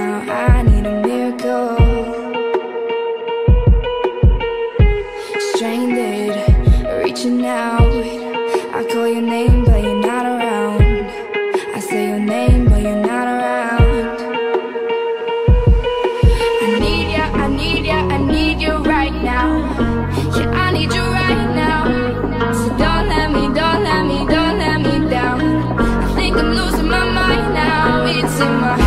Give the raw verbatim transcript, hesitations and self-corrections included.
now, I need a miracle. Stranded, reaching out. I call your name but you're not around. I say your name but you're not around. I need ya, I need ya, I need you right now. Yeah, I need you right now. So don't let me, don't let me, don't let me down. I think I'm losing my mind now. It's in my